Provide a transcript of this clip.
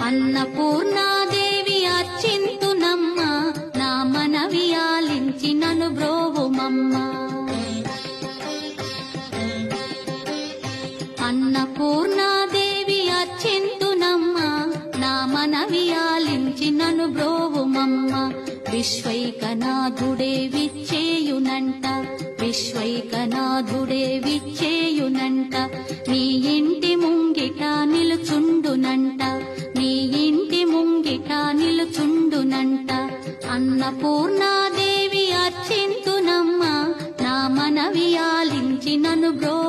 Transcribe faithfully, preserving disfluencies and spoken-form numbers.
అన్నపూర్ణాదేవి అర్చింతునమ్మ నా మనవి ఆలించి నన్ను బ్రోవుమమ్మ అన్నపూర్ణాదేవి అర్చింతునమ్మ నా మనవి ఆలించి నన్ను బ్రోవుమమ్మ విశ్వైకనాథుడే విచ్చేయునంట విశ్వైకనాథుడే విచ్చేయునంట నీ ఇంటి ముంగిట నిలుచుండునంట నీ ఇంటి ముంగిట నిలుచుండునంట అన్నపూర్ణాదేవి అర్చింతునమ్మ నా మనవి ఆలించి నన్ను బ్రో